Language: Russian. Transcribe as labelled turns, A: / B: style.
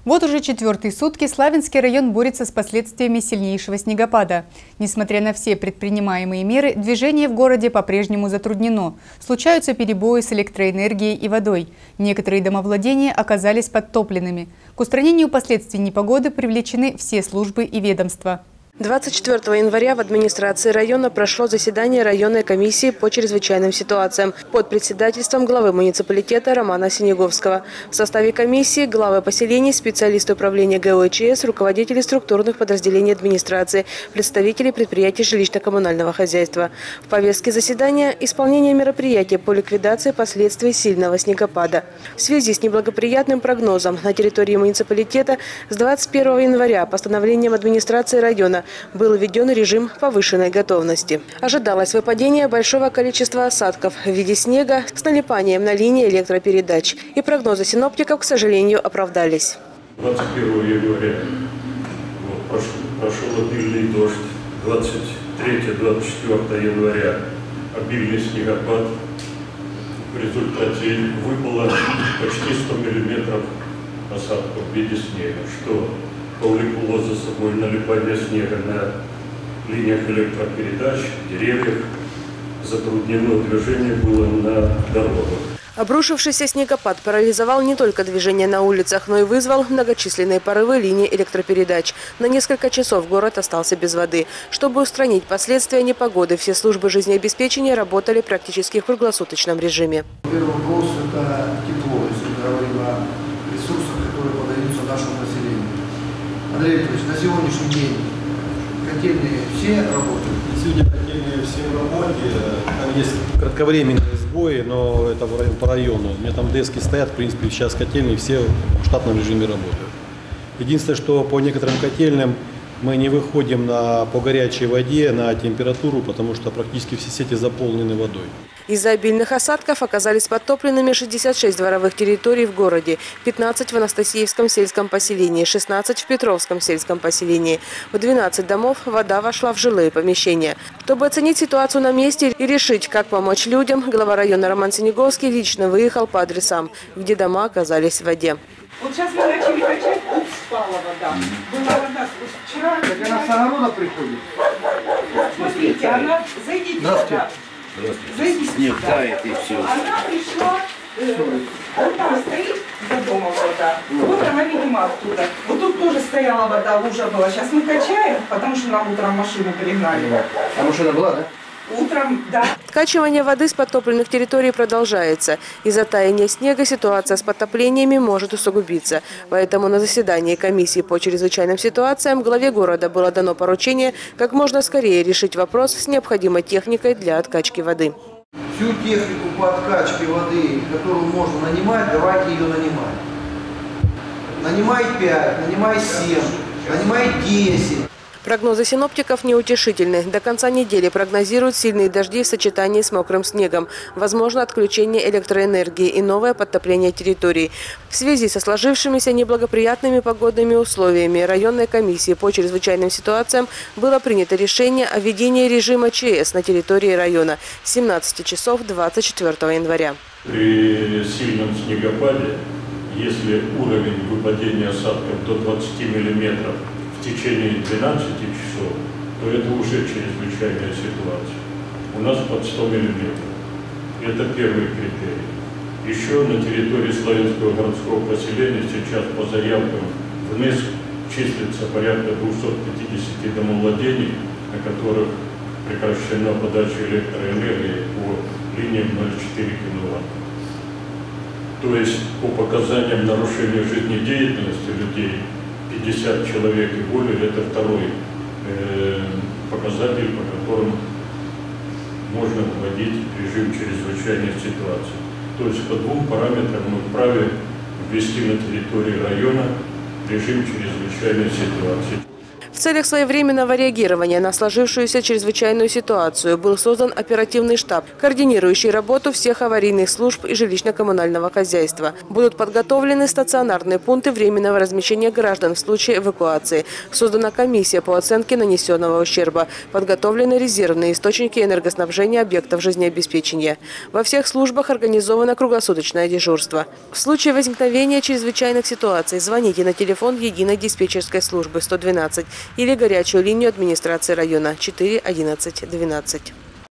A: Вот уже четвертые сутки Славянский район борется с последствиями сильнейшего снегопада. Несмотря на все предпринимаемые меры, движение в городе по-прежнему затруднено. Случаются перебои с электроэнергией и водой. Некоторые домовладения оказались подтопленными. К устранению последствий непогоды привлечены все службы и ведомства.
B: 24 января в администрации района прошло заседание районной комиссии по чрезвычайным ситуациям под председательством главы муниципалитета Романа Синеговского. В составе комиссии главы поселений, специалисты управления ГОЧС, руководители структурных подразделений администрации, представители предприятий жилищно-коммунального хозяйства. В повестке заседания – исполнение мероприятий по ликвидации последствий сильного снегопада. В связи с неблагоприятным прогнозом на территории муниципалитета с 21 января постановлением администрации района был введен режим повышенной готовности. Ожидалось выпадение большого количества осадков в виде снега с налипанием на линии электропередач. И прогнозы синоптиков, к сожалению, оправдались.
C: 21 января прошел обильный дождь. 23-24 января обильный снегопад. В результате выпало почти 100 миллиметров осадков в виде снега, что повлекло за собой налипание снега на линиях электропередач, деревьях. Затруднено движение было на дорогах.
B: Обрушившийся снегопад парализовал не только движение на улицах, но и вызвал многочисленные порывы линий электропередач. На несколько часов город остался без воды. Чтобы устранить последствия непогоды, все службы жизнеобеспечения работали практически в круглосуточном режиме.
D: Первый вопрос – это тепло, если мы говорим о ресурсах, которые подаются нашему населению. Андрей Викторович, на сегодняшний день котельные все работают?
E: Сегодня котельные все в работе. Там есть кратковременные сбои, но это по району. У меня там дески стоят, в принципе, сейчас котельные все в штатном режиме работают. Единственное, что по некоторым котельным мы не выходим по горячей воде, на температуру, потому что практически все сети заполнены водой.
B: Из-за обильных осадков оказались подтопленными 66 дворовых территорий в городе, 15 в Анастасиевском сельском поселении, 16 в Петровском сельском поселении. В 12 домов вода вошла в жилые помещения. Чтобы оценить ситуацию на месте и решить, как помочь людям, глава района Роман Синеговский лично выехал по адресам, где дома оказались в воде.
F: Вот сейчас мы начали качать, спала вода. Была вода вчера.
D: Так она с огорода приходит?
F: Смотрите, она, зайдите сюда. Зайдите сюда.
G: Тает и все.
F: Она пришла, вот там стоит за домом вода. Вот она, видимо, оттуда. Вот тут тоже стояла вода, лужа была. Сейчас мы качаем, потому что нам утром машину перегнали.
D: А машина была, да?
F: Утром, да.
B: Откачивание воды с подтопленных территорий продолжается. Из-за таяния снега ситуация с подтоплениями может усугубиться. Поэтому на заседании комиссии по чрезвычайным ситуациям главе города было дано поручение как можно скорее решить вопрос с необходимой техникой для откачки воды.
D: Всю технику по откачке воды, которую можно нанимать, давайте ее нанимать. Нанимай 5, нанимай 7, нанимай 10.
B: Прогнозы синоптиков неутешительны. До конца недели прогнозируют сильные дожди в сочетании с мокрым снегом. Возможно отключение электроэнергии и новое подтопление территорий. В связи со сложившимися неблагоприятными погодными условиями районной комиссии по чрезвычайным ситуациям было принято решение о введении режима ЧС на территории района с 17 часов 24 января.
C: При сильном снегопаде, если уровень выпадения осадков до 20 миллиметров в течение 12 часов, то это уже чрезвычайная ситуация. У нас под 100 миллиметров. Это первый критерий. Еще на территории Славянского городского поселения сейчас по заявкам в НИС числится порядка 250 домовладений, на которых прекращена подача электроэнергии по линиям 0,4 кВт. То есть по показаниям нарушения жизнедеятельности людей 50 человек и более – это второй показатель, по которому можно вводить режим чрезвычайной ситуации. То есть по двум параметрам мы вправе ввести на территории района режим чрезвычайной ситуации.
B: В целях своевременного реагирования на сложившуюся чрезвычайную ситуацию был создан оперативный штаб, координирующий работу всех аварийных служб и жилищно-коммунального хозяйства. Будут подготовлены стационарные пункты временного размещения граждан в случае эвакуации. Создана комиссия по оценке нанесенного ущерба. Подготовлены резервные источники энергоснабжения объектов жизнеобеспечения. Во всех службах организовано круглосуточное дежурство. В случае возникновения чрезвычайных ситуаций звоните на телефон единой диспетчерской службы 112 или горячую линию администрации района 4 11 12.